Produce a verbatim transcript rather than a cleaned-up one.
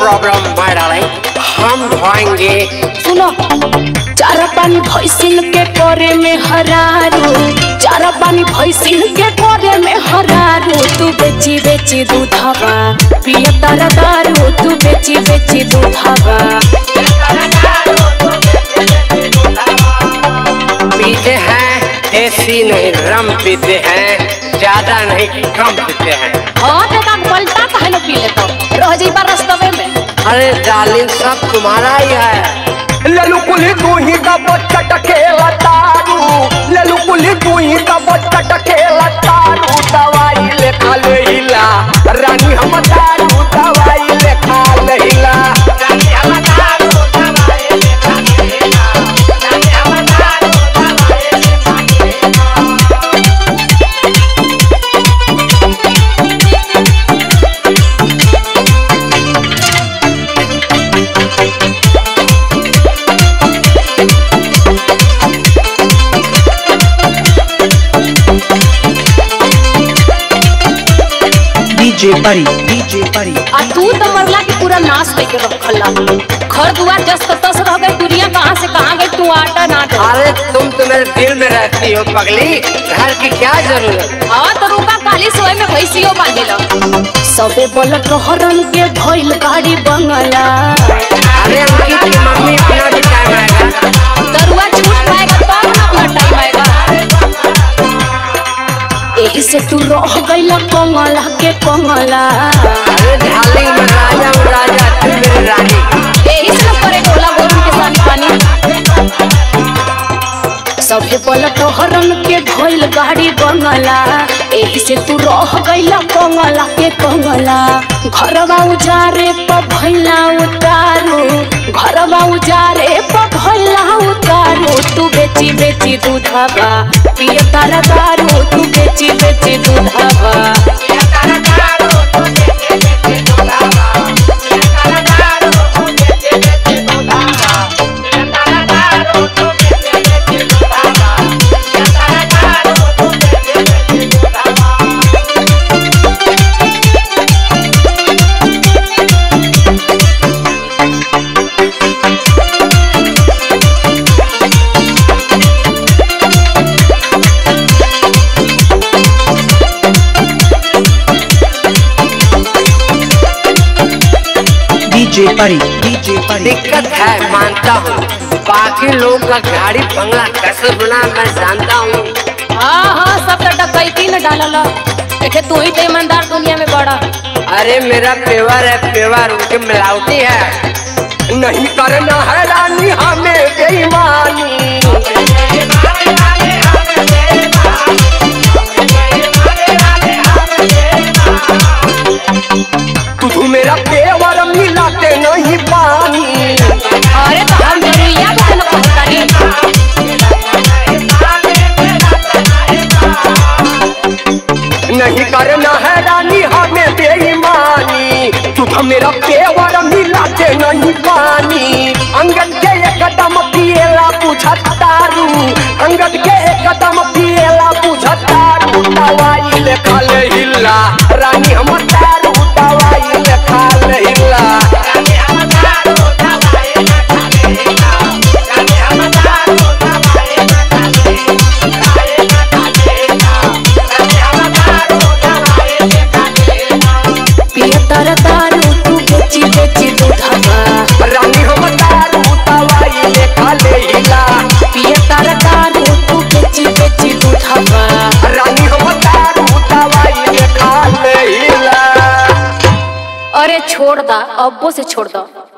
Problem माय darling, हम ढोएंगे। सुनो, चारा पानी भैंसिन के करे में हरारू, चारा पानी भैंसिन के करे में हरारू। तू बेची बेची दूधवा पिया तारा दारू, तू बेची बेची दूधवा। पीते हैं देसी नहीं रम पीते हैं, ज्यादा नहीं कम पीते हैं। हाँ बेटा पलटा काहे न पी लेता रह जाई बार रास्ते में। अरे डार्लिंग सब तुम्हारा ही है। ललू कुली तू ही का बच्चा टकेला तारू, ललू कुली तू ही का बच्चा टकेला तारू। दवाई ले खा ले हिला रानी हम दारू, दवाई ले खा ले हिला रानी हम दारू, दवाई ले खा ले हिला रानी हम दारू, दवाई ले खा ले डीजे परी, डीजे परी। आ तू तो मरला के पूरा नाश करके रखला। घर दुआर जस तस रह गई, दुनिया कहाँ से कहाँ गई, तू आटा ना डर। अरे तुम तो मेरे दिल में रहती हो पगली, घर की क्या जरूरत। हाँ तो रुका काली सोए में भैंसियो बांधेला। सबे बोलत हरन के भइल गाड़ी बंगला। अरे अंकित की मम्मी अपना भी टाइम आएगा, दरुआ छूट पाएगा तब ना अपना टाइम आएगा। एही से तू रह गईला कंगला के कंगला। अरे डार्लिंग मैं राजा हूँ राजा, तू मेरी रानी। एही से करे गोला गोरन के सानी पानी। सबे बोलत हरन के भइल गाड़ी बंगला, एही से तू रह गईला कंगला के कंगला। घरवा उजारे प भइला उतारू, घरवा उजारे प भइला उतारू। तू बेची बेची दूधवा पिया तारा दारू, तू बेची बेची दूधवा। डीजे परी, डीजे परी। दिक्कत है मानता हूँ, बाकी लोग का गाड़ी बंगला कैसे बना मैं जानता हूँ। हाँ हाँ सब तो डकैती न डालला, देखे तू ही तो ईमानदार दुनिया में बड़ा। अरे मेरा पेवर है पेवर, उनके मिलावटी है। नहीं करना है रानी हमें बेईमानी, तू मेरा पेवर मिलाते नहीं पानी। अरे तो हम जरूरिया को न पहुंचानी। नहीं करना है रानी हमें बेईमानी, तू मेरा पेवर मिलाते नहीं पानी। अंगद के एक कदम पिएला बुझतारू, अंगद के एक कदम पिएला बुझतारू। दवाई ले खा ले हिला रानी हम दारू, दवाई ले खा ले हिला रानी हम दारू, दवाई ले खा ले हिला रानी हम दारू, दवाई ले खा ले हिला रानी हम दारू, दवाई ले खा ले हिला। पिया तारा दारू, तू बेची बेची दूधवा। रानी हम दारू, दवाई ले खा ले हिला पिया तारा दारू, तू बेची बेची दूधवा। रानी हम दारू, दवाई ले खा ले हिला। अरे छोड़ दा, अब्बो से छोड़ दा।